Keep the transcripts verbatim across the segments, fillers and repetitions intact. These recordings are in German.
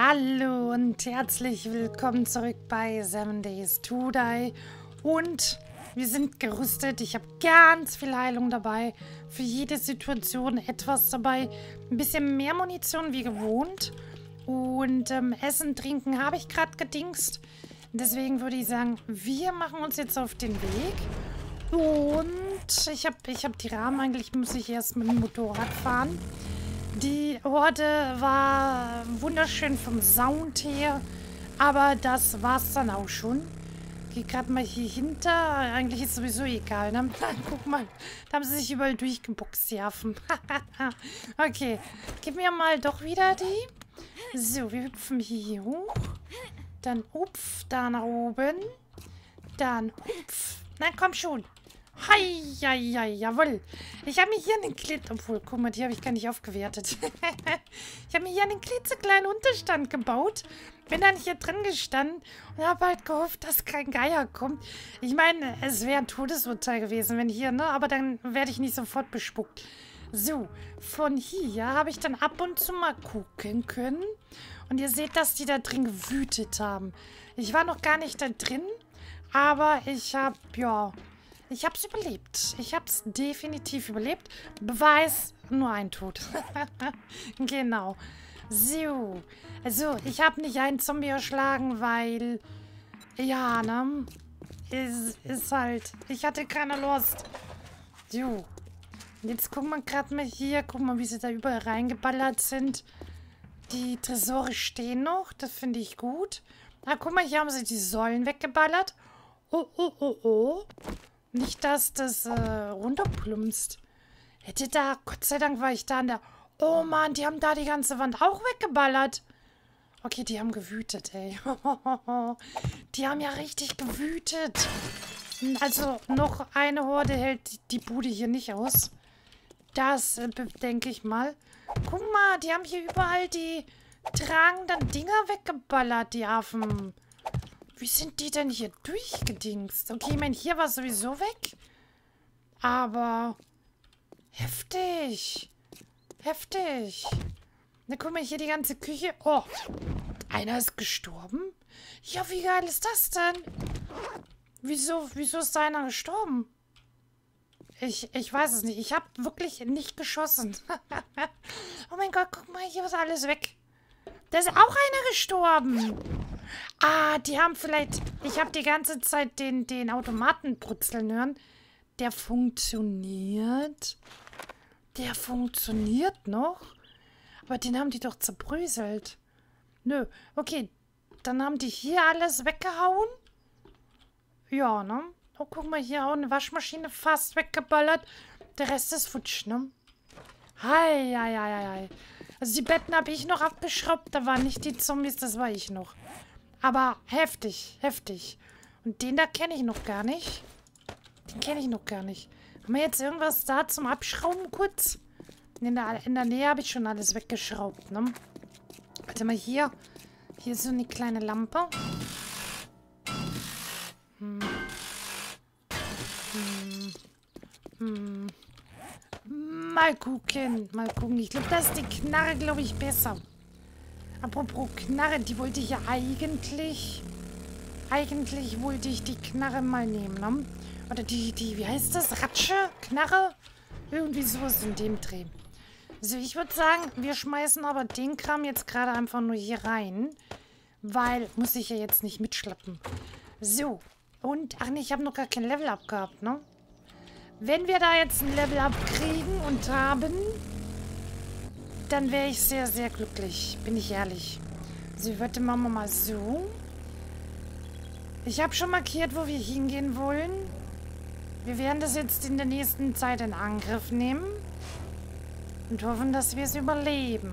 Hallo und herzlich willkommen zurück bei Seven Days to Die. Und wir sind gerüstet. Ich habe ganz viel Heilung dabei. Für jede Situation etwas dabei. Ein bisschen mehr Munition wie gewohnt. Und ähm, Essen, Trinken habe ich gerade gedingst. Deswegen würde ich sagen, wir machen uns jetzt auf den Weg. Und ich habe ich hab die Rahmen. Eigentlich muss ich erst mit dem Motorrad fahren. Die Horde war wunderschön vom Sound her, aber das war's dann auch schon. Geh gerade mal hier hinter. Eigentlich ist sowieso egal, ne? Guck mal, da haben sie sich überall durchgeboxt, die Affen. Okay, gib mir mal doch wieder die. So, wir hüpfen hier hoch. Dann hupf, da nach oben. Dann hupf. Na komm schon. Hei, hei, hei, jawohl. Ich habe mir hier einen Klitz... Obwohl, guck mal, die habe ich gar nicht aufgewertet. Ich habe mir hier einen klitzekleinen Unterstand gebaut. Bin dann hier drin gestanden und habe halt gehofft, dass kein Geier kommt. Ich meine, es wäre ein Todesurteil gewesen, wenn hier, ne? Aber dann werde ich nicht sofort bespuckt. So, von hier habe ich dann ab und zu mal gucken können. Und ihr seht, dass die da drin gewütet haben. Ich war noch gar nicht da drin, aber ich habe, ja... Ich hab's überlebt. Ich hab's definitiv überlebt. Beweis, nur ein Tod. Genau. So. Also, ich habe nicht einen Zombie erschlagen, weil... Ja, ne? Ist, ist halt... Ich hatte keine Lust. So. Jetzt gucken wir gerade mal hier. Guck mal, wie sie da überall reingeballert sind. Die Tresore stehen noch. Das finde ich gut. Ah, guck mal, hier haben sie die Säulen weggeballert. Oh, oh, oh, oh. Nicht, dass das äh, runterplumpst. Hätte da, Gott sei Dank war ich da an der... Oh Mann, die haben da die ganze Wand auch weggeballert. Okay, die haben gewütet, ey. Die haben ja richtig gewütet. Also, noch eine Horde hält die Bude hier nicht aus. Das äh, denke ich mal. Guck mal, die haben hier überall die tragenden Dinger weggeballert, die Affen. Wie sind die denn hier durchgedingst? Okay, ich meine, hier war sowieso weg. Aber heftig. Heftig. Na, guck mal, hier die ganze Küche. Oh, einer ist gestorben? Ja, wie geil ist das denn? Wieso, wieso ist da einer gestorben? Ich, ich weiß es nicht. Ich habe wirklich nicht geschossen. Oh mein Gott, guck mal, hier ist alles weg. Da ist auch einer gestorben. Ah, die haben vielleicht... Ich habe die ganze Zeit den, den Automaten brutzeln hören. Der funktioniert. Der funktioniert noch. Aber den haben die doch zerbröselt. Nö. Okay, dann haben die hier alles weggehauen. Ja, ne? Oh, guck mal, hier auch eine Waschmaschine fast weggeballert. Der Rest ist futsch, ne? Hei, hei, hei, hei. Also die Betten habe ich noch abgeschraubt. Da waren nicht die Zombies, das war ich noch. Aber heftig, heftig. Und den da kenne ich noch gar nicht. Den kenne ich noch gar nicht. Haben wir jetzt irgendwas da zum Abschrauben kurz? In der, in der Nähe habe ich schon alles weggeschraubt, ne? Warte mal, hier. Hier ist so eine kleine Lampe. Hm. Hm. Hm. Mal gucken, mal gucken. Ich glaube, da ist die Knarre, glaube ich, besser. Apropos Knarre, die wollte ich ja eigentlich... Eigentlich wollte ich die Knarre mal nehmen, ne? Oder die, die, wie heißt das? Ratsche? Knarre? Irgendwie sowas in dem Dreh. Also ich würde sagen, wir schmeißen aber den Kram jetzt gerade einfach nur hier rein. Weil, muss ich ja jetzt nicht mitschleppen. So. Und, ach nee, ich habe noch gar kein Level-Up gehabt, ne? Wenn wir da jetzt ein Level-Up kriegen und haben... Dann wäre ich sehr, sehr glücklich. Bin ich ehrlich. So, warte, machen wir mal so. Ich habe schon markiert, wo wir hingehen wollen. Wir werden das jetzt in der nächsten Zeit in Angriff nehmen. Und hoffen, dass wir es überleben.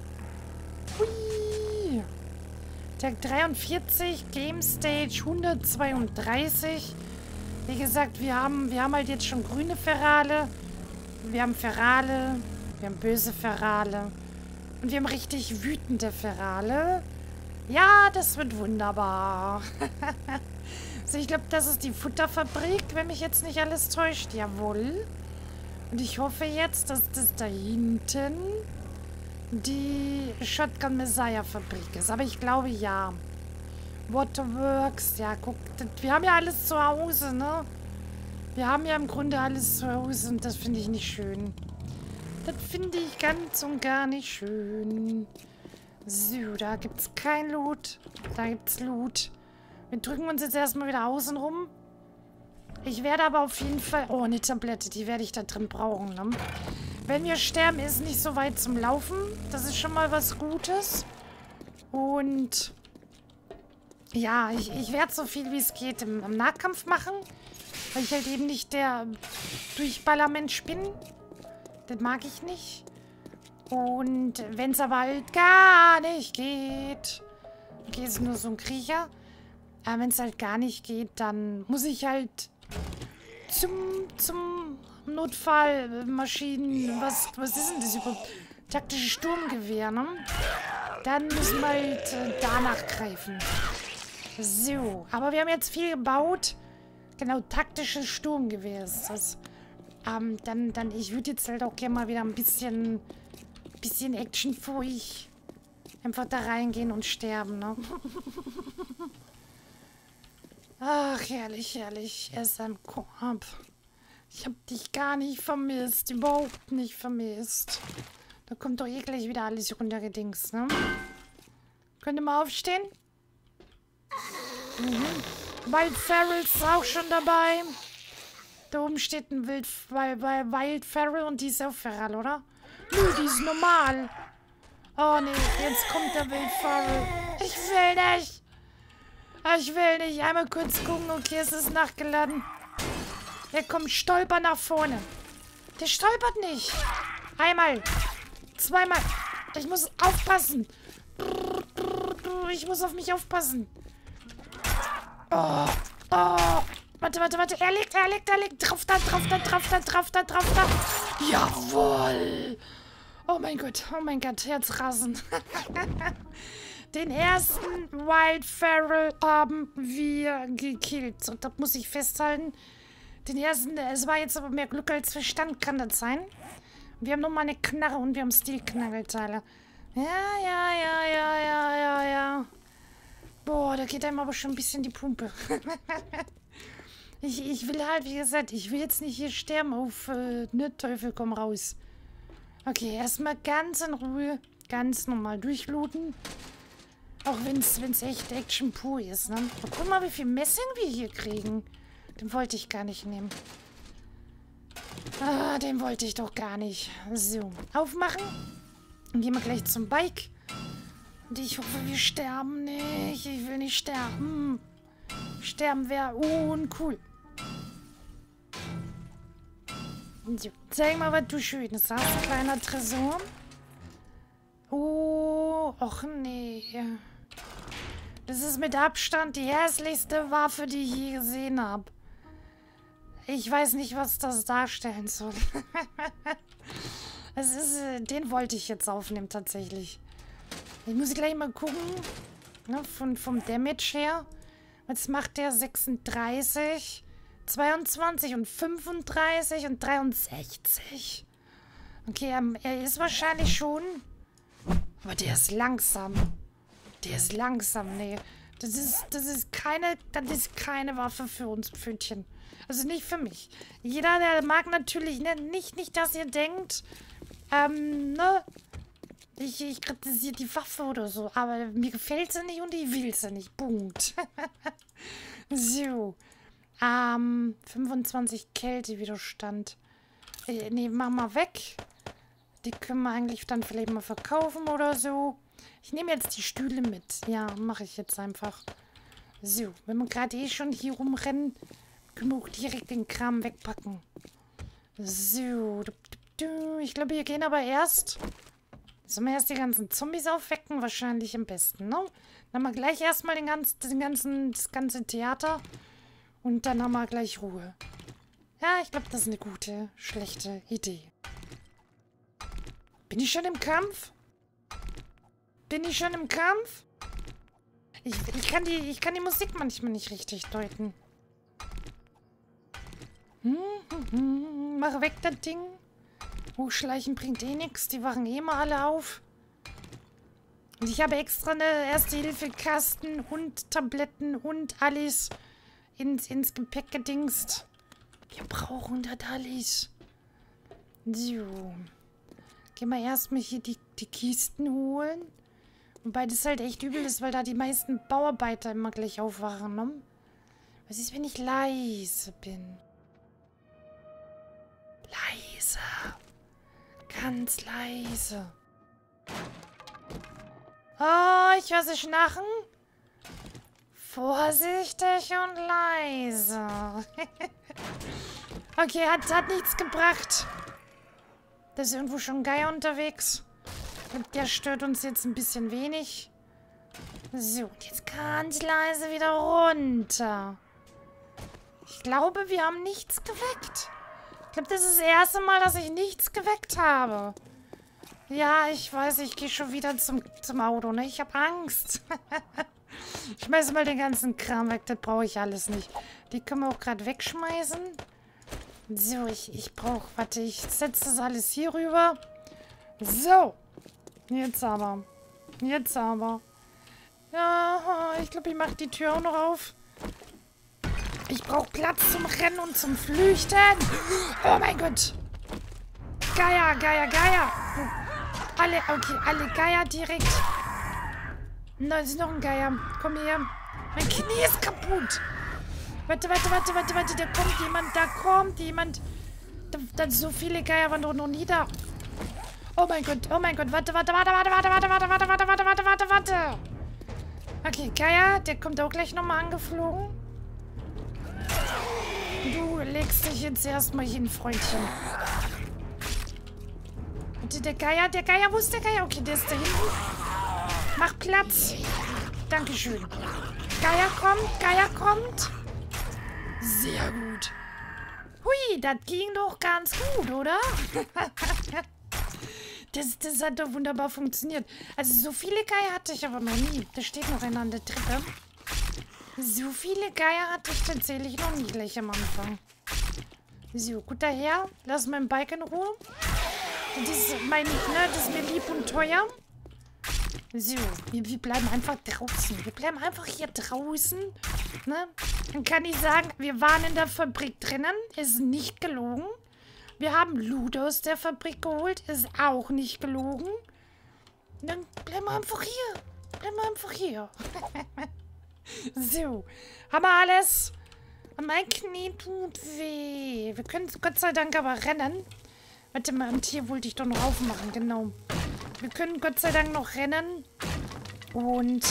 Hui. Tag dreiundvierzig, Game Stage hundertzweiunddreißig. Wie gesagt, wir haben, wir haben halt jetzt schon grüne Ferale. Wir haben Ferale. Wir haben böse Ferale. Und wir haben richtig wütende Ferale. Ja, das wird wunderbar. Also ich glaube, das ist die Futterfabrik, wenn mich jetzt nicht alles täuscht. Jawohl. Und ich hoffe jetzt, dass das da hinten die Shotgun Messiah Fabrik ist. Aber ich glaube, ja. Waterworks, ja, guck. Das, wir haben ja alles zu Hause, ne? Wir haben ja im Grunde alles zu Hause und das finde ich nicht schön. Das finde ich ganz und gar nicht schön. So, da gibt es kein Loot. Da gibt es Loot. Wir drücken uns jetzt erstmal wieder außen rum. Ich werde aber auf jeden Fall... Oh, eine Tablette, die werde ich da drin brauchen, ne? Wenn wir sterben, ist nicht so weit zum Laufen. Das ist schon mal was Gutes. Und... Ja, ich, ich werde so viel wie es geht im, im Nahkampf machen. Weil ich halt eben nicht der Durchballermensch bin. Das mag ich nicht. Und wenn es aber halt gar nicht geht... Okay, ist nur so ein Kriecher. Aber wenn es halt gar nicht geht, dann muss ich halt zum, zum Notfallmaschinen... Was, was ist denn das überhaupt? Taktisches Sturmgewehr, ne? Dann müssen wir halt äh, danach greifen. So, aber wir haben jetzt viel gebaut. Genau, taktisches Sturmgewehr ist das. Ähm, dann, dann, ich würde jetzt halt auch gerne mal wieder ein bisschen, bisschen Action für ich einfach da reingehen und sterben, ne? Ach, herrlich, herrlich. S M Corp. Ich hab dich gar nicht vermisst. Überhaupt nicht vermisst. Da kommt doch eh gleich wieder alles runtergedingst, ne? Könnt ihr mal aufstehen? Mhm. Wild Feral ist auch schon dabei. Da oben steht ein Wild, Wild Feral und die ist auch Feral, oder? Nö, die ist normal. Oh nee, jetzt kommt der Wild Feral. Ich will nicht. Ich will nicht. Einmal kurz gucken. Okay, es ist nachgeladen. Er kommt stolper nach vorne. Der stolpert nicht. Einmal. Zweimal. Ich muss aufpassen. Ich muss auf mich aufpassen. Oh. Oh. Warte, warte, warte. Er liegt, er liegt, er liegt. Drauf da, drauf da, drauf da, drauf da, drauf da. Jawohl. Oh mein Gott, oh mein Gott. Herzrasen. Den ersten Wild Feral haben wir gekillt. Und das muss ich festhalten. Den ersten, es war jetzt aber mehr Glück als Verstand, kann das sein? Wir haben nochmal eine Knarre und wir haben Steel-Knarrelteile. Ja, ja, ja, ja, ja, ja, ja. Boah, da geht einem aber schon ein bisschen die Pumpe. ich, ich will halt, wie gesagt, ich will jetzt nicht hier sterben auf, äh, ne, Teufel, komm raus. Okay, erstmal ganz in Ruhe, ganz normal durchlooten. Auch wenn es echt Action pur ist, ne? Aber guck mal, wie viel Messing wir hier kriegen. Den wollte ich gar nicht nehmen. Ah, den wollte ich doch gar nicht. So, aufmachen. Dann gehen wir gleich zum Bike. Und ich hoffe, wir sterben nicht. Ich will nicht sterben. Sterben wäre uncool. So, zeig mal, was du Schönes hast, kleiner Tresor. Oh, och nee. Das ist mit Abstand die hässlichste Waffe, die ich je gesehen habe. Ich weiß nicht, was das darstellen soll. Es ist, äh, den wollte ich jetzt aufnehmen, tatsächlich. Ich muss gleich mal gucken, ne, von, vom Damage her. Jetzt macht der sechsunddreißig, zweiundzwanzig und fünfunddreißig und dreiundsechzig. Okay, ähm, er ist wahrscheinlich schon... Aber der ist langsam. Der ist langsam, nee. Das ist, das ist keine, das ist keine Waffe für uns Pfötchen. Also nicht für mich. Jeder, der mag natürlich, ne, nicht, nicht, dass ihr denkt, ähm, ne, ich, ich kritisiere die Waffe oder so, aber mir gefällt sie nicht und ich will sie nicht. Punkt. So. Ähm, fünfundzwanzig Kältewiderstand. Äh, ne, mach mal weg. Die können wir eigentlich dann vielleicht mal verkaufen oder so. Ich nehme jetzt die Stühle mit. Ja, mache ich jetzt einfach. So, wenn wir gerade eh schon hier rumrennen, können wir auch direkt den Kram wegpacken. So. Ich glaube, wir gehen aber erst... Sollen wir erst die ganzen Zombies aufwecken? Wahrscheinlich am besten, ne? Dann haben wir gleich erstmal den ganzen, den ganzen, das ganze Theater. Und dann haben wir gleich Ruhe. Ja, ich glaube, das ist eine gute, schlechte Idee. Bin ich schon im Kampf? Bin ich schon im Kampf? Ich, ich, kann, die, ich kann die Musik manchmal nicht richtig deuten. Hm, hm, hm, mach weg das Ding. Hochschleichen bringt eh nichts. Die wachen eh mal alle auf. Und ich habe extra eine Erste-Hilfe-Kasten und Tabletten und alles ins, ins Gepäck gedingst. Wir brauchen das alles. So. Gehen wir erstmal hier die, die Kisten holen. Wobei das halt echt übel ist, weil da die meisten Bauarbeiter immer gleich aufwachen, ne? Was ist, wenn ich leise bin? Leise. Ganz leise. Oh, ich höre sie schnarchen. Vorsichtig und leise. Okay, hat, hat nichts gebracht. Da ist irgendwo schon ein Geier unterwegs. Und der stört uns jetzt ein bisschen wenig. So, und jetzt ganz leise wieder runter. Ich glaube, wir haben nichts geweckt. Ich glaube, das ist das erste Mal, dass ich nichts geweckt habe. Ja, ich weiß, ich gehe schon wieder zum, zum Auto, ne? Ich habe Angst. Ich schmeiße mal den ganzen Kram weg, das brauche ich alles nicht. Die können wir auch gerade wegschmeißen. So, ich, ich brauche, warte, ich setze das alles hier rüber. So. Jetzt aber. Jetzt aber. Ja, ich glaube, ich mache die Tür auch noch auf. Ich brauche Platz zum Rennen und zum Flüchten. Oh mein Gott. Geier, Geier, Geier. Alle, okay, alle Geier direkt. Da ist noch ein Geier. Komm her. Mein Knie ist kaputt. Warte, warte, warte, warte, warte. Da kommt jemand, da kommt jemand. Da, da so viele Geier waren doch noch nie da. Oh mein Gott, oh mein Gott. Warte, warte, warte, warte, warte, warte, warte, warte, warte, warte, warte, warte, warte. Okay, Geier, der kommt auch gleich nochmal angeflogen. Du legst dich jetzt erstmal hin, Freundchen. Warte, der Geier, der Geier, wo ist der Geier? Okay, der ist da hinten. Mach Platz. Dankeschön. Geier kommt, Geier kommt. Sehr gut. Hui, das ging doch ganz gut, oder? das, das hat doch wunderbar funktioniert. Also so viele Geier hatte ich aber noch nie. Da steht noch einer an der Treppe. So viele Geier hatte ich tatsächlich noch nie gleich am Anfang. So, gut daher. Lass mein Bike in Ruhe. Das ist, mein, ne, das ist mir lieb und teuer. So, wir, wir bleiben einfach draußen. Wir bleiben einfach hier draußen. Ne? Dann kann ich sagen, wir waren in der Fabrik drinnen. Ist nicht gelogen. Wir haben Loot aus der Fabrik geholt. Ist auch nicht gelogen. Und dann bleiben wir einfach hier. Bleiben wir einfach hier. So, haben wir alles. Mein Knie tut weh. Wir können Gott sei Dank aber rennen. Warte mal, und hier wollte ich doch noch aufmachen, genau. Wir können Gott sei Dank noch rennen. Und...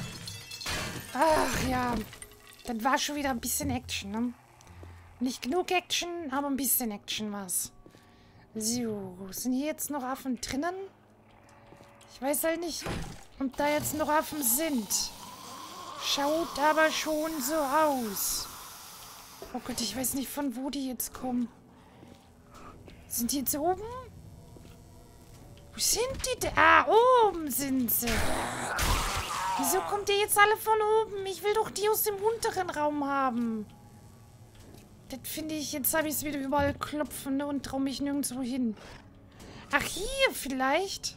Ach ja, das war schon wieder ein bisschen Action, ne? Nicht genug Action, aber ein bisschen Action war's. So, sind hier jetzt noch Affen drinnen? Ich weiß halt nicht, ob da jetzt noch Affen sind. Schaut aber schon so aus. Oh Gott, ich weiß nicht, von wo die jetzt kommen. Sind die jetzt oben? Wo sind die denn? Ah, oben sind sie. Wieso kommt ihr jetzt alle von oben? Ich will doch die aus dem unteren Raum haben. Das finde ich, jetzt habe ich es wieder überall klopfen, ne, und traue mich nirgendwo hin. Ach, hier vielleicht?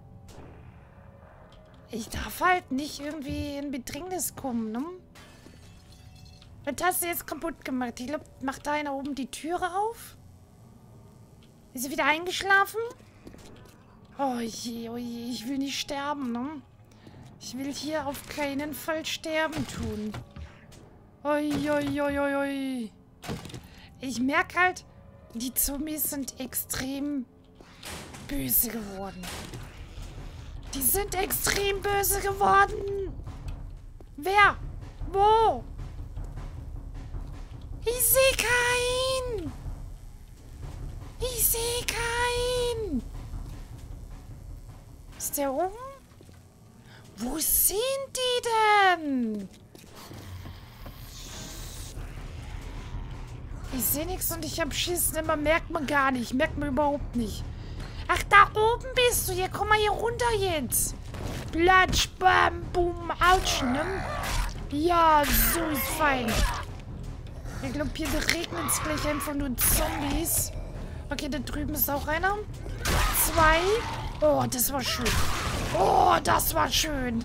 Ich darf halt nicht irgendwie in Bedrängnis kommen, ne? Was hast du jetzt kaputt gemacht? Ich glaube, macht da einer oben die Türe auf? Ist sie wieder eingeschlafen? Oh je, oh je, ich will nicht sterben, ne? Ich will hier auf keinen Fall sterben tun. Oi, oi, oi, oi, oi. Ich merke halt, die Zombies sind extrem böse geworden. Die sind extrem böse geworden. Wer? Wo? Ich sehe keinen. Ich sehe keinen. Ist der oben? Wo sind die denn? Ich sehe nichts und ich habe Schiss. Ne? Man merkt man gar nicht. Merkt man überhaupt nicht. Ach, da oben bist du. Ja, komm mal hier runter jetzt. Platsch, bam, boom, ouch, ne? Ja, so ist fein. Ich glaube, hier regnet es gleich einfach nur Zombies. Okay, da drüben ist auch einer. Zwei. Oh, das war schön. Oh, das war schön.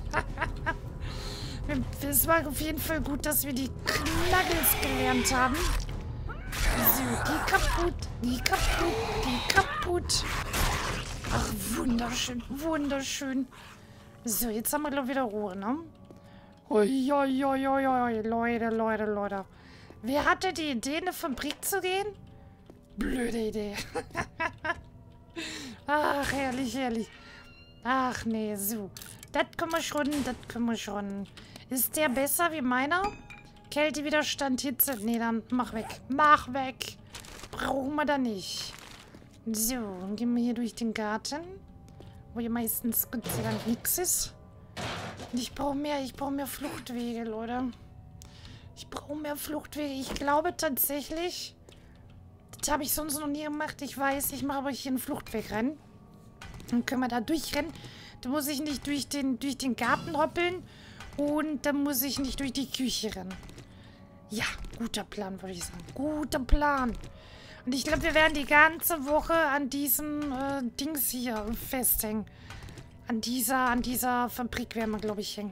Es war auf jeden Fall gut, dass wir die Knuggles gelernt haben. So, die kaputt, die kaputt, die kaputt. Ach, wunderschön, wunderschön. So, jetzt haben wir, glaube ich, wieder Ruhe, ne? Ui, ui, ui, ui, ui, Leute, Leute, Leute. Wer hatte die Idee, in eine Fabrik zu gehen? Blöde Idee. Ach, herrlich, herrlich. Ach, nee, so. Das können wir schon, das können wir schon. Ist der besser wie meiner? Kältewiderstand, Hitze. Nee, dann mach weg. Mach weg. Brauchen wir da nicht. So, dann gehen wir hier durch den Garten. Wo ja meistens Gott sei Dank nichts ist. Und ich brauche mehr, ich brauche mehr Fluchtwege, Leute. Ich brauche mehr Fluchtwege. Ich glaube tatsächlich, das habe ich sonst noch nie gemacht. Ich weiß, ich mache aber hier einen Fluchtweg rein. Dann können wir da durchrennen. Da muss ich nicht durch den, durch den Garten hoppeln. Und dann muss ich nicht durch die Küche rennen. Ja, guter Plan, würde ich sagen. Guter Plan. Und ich glaube, wir werden die ganze Woche an diesem äh, Dings hier festhängen. An dieser, an dieser Fabrik werden wir, glaube ich, hängen.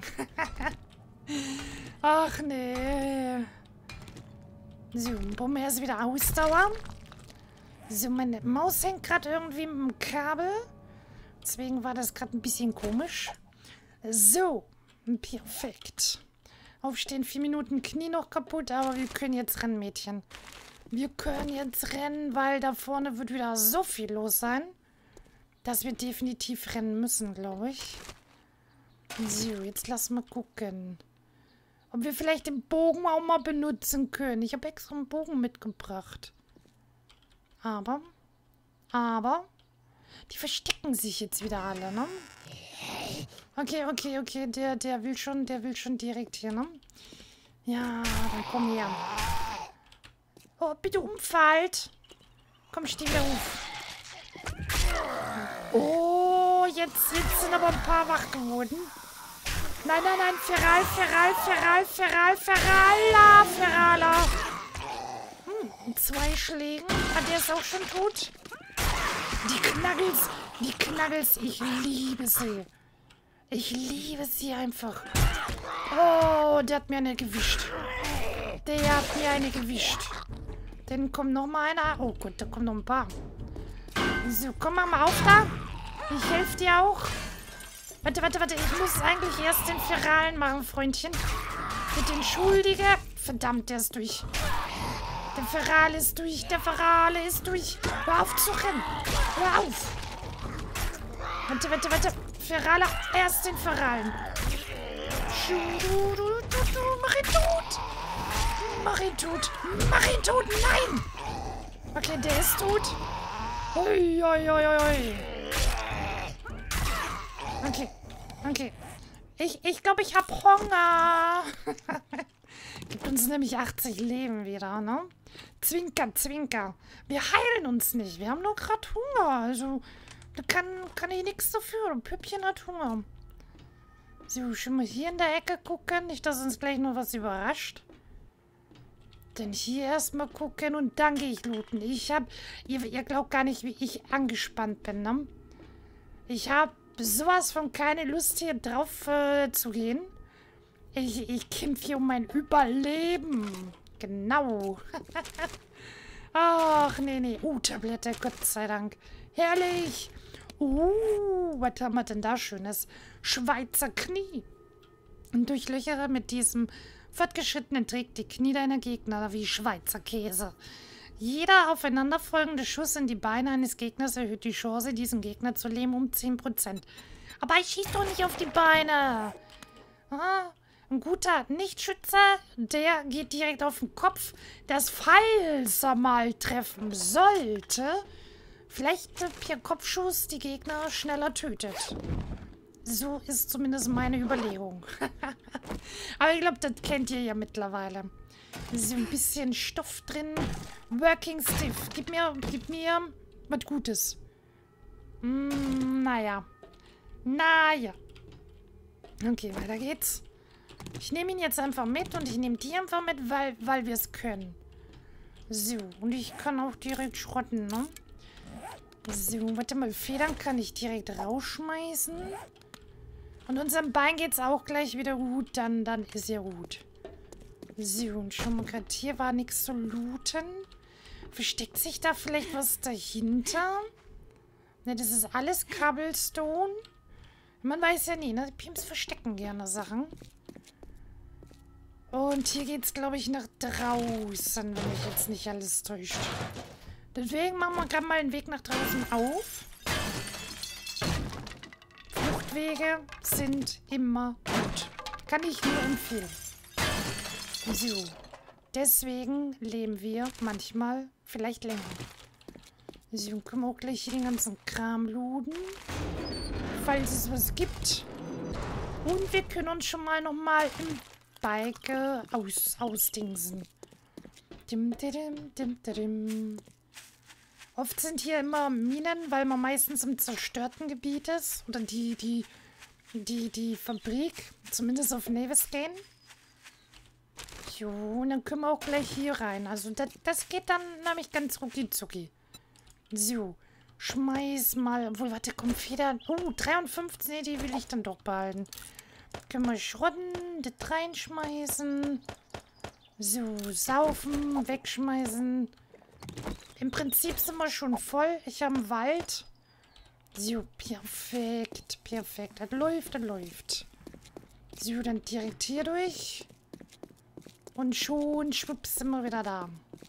Ach, nee. So, brauchen wir erst wieder Ausdauer. So, meine Maus hängt gerade irgendwie mit dem Kabel. Deswegen war das gerade ein bisschen komisch. So, perfekt. Aufstehen, vier Minuten, Knie noch kaputt, aber wir können jetzt rennen, Mädchen. Wir können jetzt rennen, weil da vorne wird wieder so viel los sein, dass wir definitiv rennen müssen, glaube ich. So, jetzt lass mal gucken, ob wir vielleicht den Bogen auch mal benutzen können. Ich habe extra einen Bogen mitgebracht. Aber, aber, die verstecken sich jetzt wieder alle, ne? Okay, okay, okay, der, der will schon, der will schon direkt hier, ne? Ja, dann komm her. Oh, bitte umfallt. Komm, steh wieder auf. Oh, jetzt, jetzt sind aber ein paar wach geworden. Nein, nein, nein, Feral, Feral, Feral, Feral, Ferala, Ferala. Hm, zwei Schlägen. Ah, der ist auch schon tot. Die Knuggles, die Knuggles, ich liebe sie. Ich liebe sie einfach. Oh, der hat mir eine gewischt. Der hat mir eine gewischt. Dann kommt noch mal einer. Oh Gott, da kommen noch ein paar. So, komm mal auf da. Ich helfe dir auch. Warte, warte, warte. Ich muss eigentlich erst den Feralen machen, Freundchen. Mit den Schuldigen. Verdammt, der ist durch. Der Ferale ist durch. Der Ferale ist durch. Hör auf zu rennen. Hör auf. Warte, warte, warte. Ferale, erst den Feralen. Mach ihn tot. Mach ihn tot. Mach ihn tot. Nein. Okay, der ist tot. Ui, ui, ui, ui. Okay. Okay. Ich, ich glaube, ich habe Hunger. Gibt uns nämlich achtzig Leben wieder, ne? Zwinker, Zwinker. Wir heilen uns nicht. Wir haben nur gerade Hunger. Also, da kann, kann ich nichts dafür. Püppchen hat Hunger. So, schon mal hier in der Ecke gucken. Nicht, dass uns gleich noch was überrascht. Dann hier erstmal gucken und dann gehe ich looten. Ich habe, ihr, ihr glaubt gar nicht, wie ich angespannt bin, ne? Ich habe sowas von keine Lust, hier drauf äh, zu gehen. Ich, ich kämpfe hier um mein Überleben. Genau. Ach, nee, nee. Uh, Tablette, Gott sei Dank. Herrlich. Uh, was haben wir denn da Schönes? Schweizer Knie. Und durchlöchere mit diesem fortgeschrittenen Trick die Knie deiner Gegner wie Schweizer Käse. Jeder aufeinanderfolgende Schuss in die Beine eines Gegners erhöht die Chance, diesen Gegner zu lähmen, um zehn Prozent. Aber ich schieße doch nicht auf die Beine. Ah, ein guter Nichtschütze, der geht direkt auf den Kopf. Das, falls er mal treffen sollte, vielleicht per Kopfschuss die Gegner schneller tötet. So ist zumindest meine Überlegung. Aber ich glaube, das kennt ihr ja mittlerweile. So ein bisschen Stoff drin. Working Stiff. Gib mir, gib mir was Gutes. Mm, naja. Naja. Okay, weiter geht's. Ich nehme ihn jetzt einfach mit und ich nehme die einfach mit, weil, weil wir es können. So, und ich kann auch direkt schrotten, ne? So, warte mal. Federn kann ich direkt rausschmeißen. Und unserem Bein geht's auch gleich wieder gut. Dann, dann ist ja gut. So, und schon mal gerade hier war nichts zu looten. Versteckt sich da vielleicht was dahinter? Ne, das ist alles Cobblestone. Man weiß ja nie, ne? Die Pimps verstecken gerne Sachen. Und hier geht's, glaube ich, nach draußen, wenn mich jetzt nicht alles täuscht. Deswegen machen wir gerade mal den Weg nach draußen auf. Fluchtwege sind immer gut. Kann ich nur empfehlen. So. Deswegen leben wir manchmal vielleicht länger. So, dann können wir auch gleich hier den ganzen Kram looten. Falls es was gibt. Und wir können uns schon mal nochmal im Bike aus, ausdingsen. Dim, dim, dim, dim. Oft sind hier immer Minen, weil man meistens im zerstörten Gebiet ist. Oder die, die, die, die Fabrik. Zumindest auf Nevis gehen. Jo, und dann können wir auch gleich hier rein. Also das, das geht dann nämlich ganz rucki zucki. So. Schmeiß mal. Obwohl, warte, komm, Federn. Oh, dreiundfünfzig. Nee, die will ich dann doch behalten. Können wir schrotten, das reinschmeißen. So, saufen, wegschmeißen. Im Prinzip sind wir schon voll. Ich habe einen Wald. So, perfekt, perfekt. Das läuft, das läuft. So, dann direkt hier durch. Und schon, schwupps, sind wir wieder da.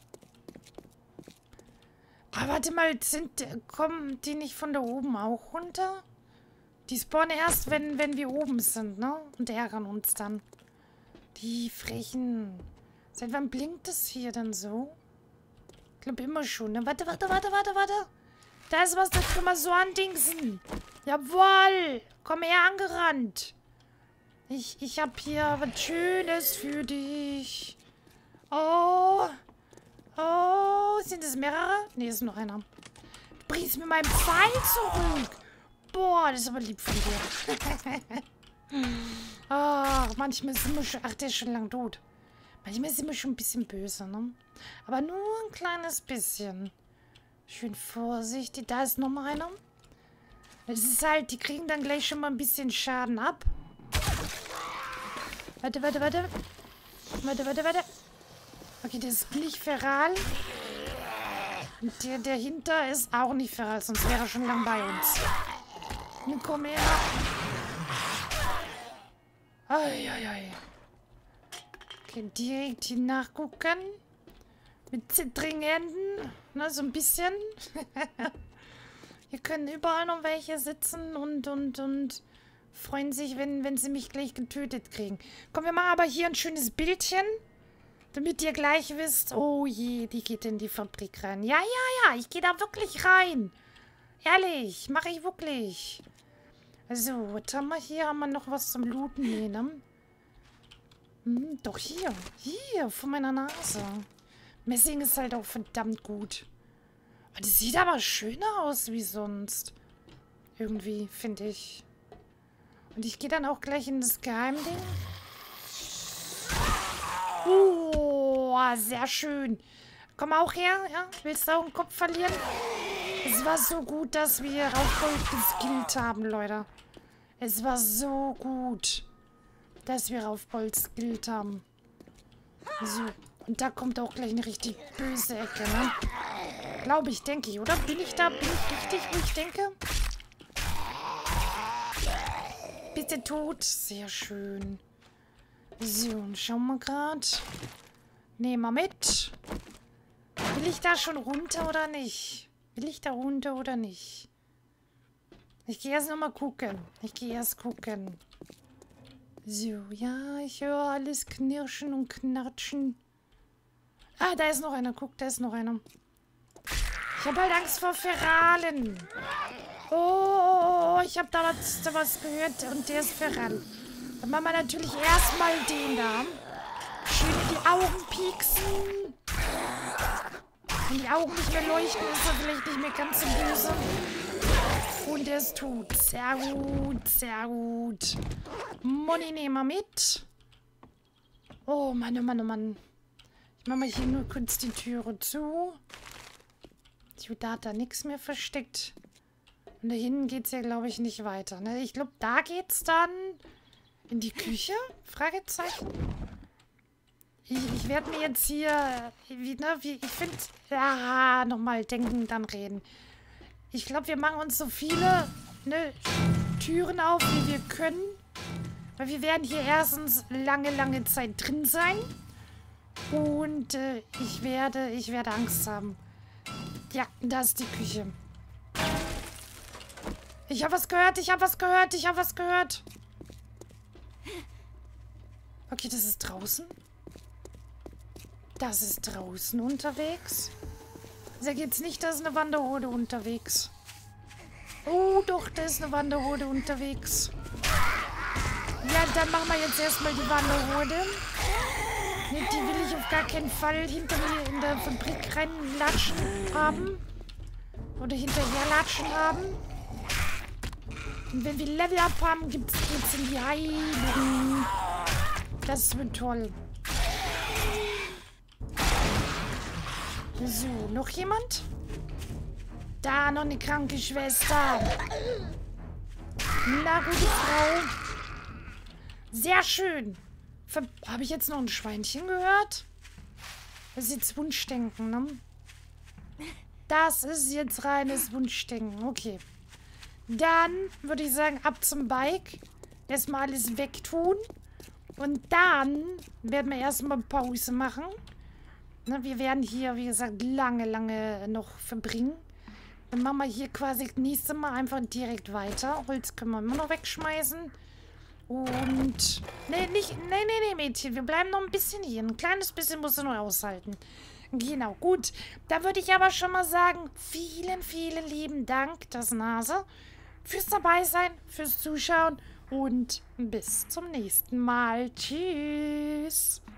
Aber warte mal, sind, kommen die nicht von da oben auch runter? Die spawnen erst, wenn, wenn wir oben sind, ne? Und ärgern uns dann. Die Frechen. Seit wann blinkt das hier denn so? Ich glaube immer schon, ne? Warte, warte, warte, warte, warte. Da ist was, das können wir so andingsen. Jawohl. Komm her angerannt. Ich, ich habe hier was Schönes für dich. Oh. Oh, sind es mehrere? Ne, ist noch einer. Du bringst mir meinen Pfeil zurück. Boah, das ist aber lieb von dir. Ach, manchmal sind wir schon... Ach, der ist schon lang tot. Manchmal sind wir schon ein bisschen böse, ne? Aber nur ein kleines bisschen. Schön vorsichtig. Da ist noch mal einer. Das ist halt... Die kriegen dann gleich schon mal ein bisschen Schaden ab. Warte, warte, warte. Warte, warte, warte. Okay, das ist nicht feral. Und der dahinter ist auch nicht feral, sonst wäre er schon lang bei uns. Nun komm her. Eieiei. Okay, direkt hier nachgucken. Mit zittrigen Händen. Na, so ein bisschen. Hier können überall noch welche sitzen und, und, und freuen sich, wenn, wenn sie mich gleich getötet kriegen. Komm, wir machen aber hier ein schönes Bildchen. Damit ihr gleich wisst, oh je, die geht in die Fabrik rein. Ja, ja, ja, ich gehe da wirklich rein. Ehrlich, mache ich wirklich. So, was haben wir hier? Haben wir noch was zum Looten? Nee, ne? Hm, doch hier. Hier, vor meiner Nase. Messing ist halt auch verdammt gut. Das sieht aber schöner aus wie sonst. Irgendwie, finde ich. Und ich gehe dann auch gleich in das Geheimding. Oh, sehr schön. Komm auch her, ja? Willst du auch einen Kopf verlieren? Es war so gut, dass wir Raufgold geskillt haben, Leute. Es war so gut, dass wir Raufgold geskillt haben. So, und da kommt auch gleich eine richtig böse Ecke, ne? Glaube ich, denke ich, oder? Bin ich da? Bin ich richtig, wo ich denke? Bitte tot. Sehr schön. So, schauen wir gerade. Nehmen wir mit. Will ich da schon runter oder nicht? Will ich da runter oder nicht? Ich gehe erst nochmal gucken. Ich gehe erst gucken. So, ja, ich höre alles knirschen und knatschen. Ah, da ist noch einer. Guck, da ist noch einer. Ich habe halt Angst vor Feralen. Oh, ich habe da was, da was gehört und der ist Feral. Dann machen wir natürlich erstmal den da. Schön in die Augen pieksen. Wenn die Augen nicht mehr leuchten, ist er vielleicht nicht mehr ganz so böse. Und er ist tot. Sehr gut, sehr gut. Money nehmen wir mit. Oh Mann, oh Mann, oh Mann. Ich mache mal hier nur kurz die Türe zu. Da hat da nichts mehr versteckt. Und da hinten geht es ja, glaube ich, nicht weiter. Ne? Ich glaube, da geht's dann in die Küche? Fragezeichen. Ich, ich werde mir jetzt hier, wie, ne, wie, ich finde, ja, nochmal denken, dann reden. Ich glaube, wir machen uns so viele ne, Türen auf, wie wir können. Weil wir werden hier erstens lange, lange Zeit drin sein. Und äh, ich werde, ich werde Angst haben. Ja, da ist die Küche. Ich habe was gehört, ich habe was gehört, ich habe was gehört. Okay, das ist draußen. Das ist draußen unterwegs. Sag jetzt nicht, da ist eine Wanderhorde unterwegs. Oh, doch, da ist eine Wanderhorde unterwegs. Ja, dann machen wir jetzt erstmal die Wanderhorde. Die will ich auf gar keinen Fall hinter mir in der Fabrik reinlatschen haben. Oder hinterher latschen haben. Und wenn wir Level Up haben, gibt's geht's in die Heilung. Das wird toll. So, noch jemand? Da, noch eine kranke Schwester. Na, gute Frau. Sehr schön. Habe ich jetzt noch ein Schweinchen gehört? Das ist jetzt Wunschdenken, ne? Das ist jetzt reines Wunschdenken. Okay. Dann würde ich sagen, ab zum Bike. Erstmal alles wegtun. Und dann werden wir erstmal Pause machen. Ne, wir werden hier, wie gesagt, lange, lange noch verbringen. Dann machen wir hier quasi das nächste Mal einfach direkt weiter. Holz können wir immer noch wegschmeißen. Und... Nee, nicht... Nee, nee, nee, Mädchen. Wir bleiben noch ein bisschen hier. Ein kleines bisschen musst du nur aushalten. Genau, gut. Da würde ich aber schon mal sagen, vielen, vielen lieben Dank, das Nase, fürs Dabeisein, fürs Zuschauen und bis zum nächsten Mal. Tschüss.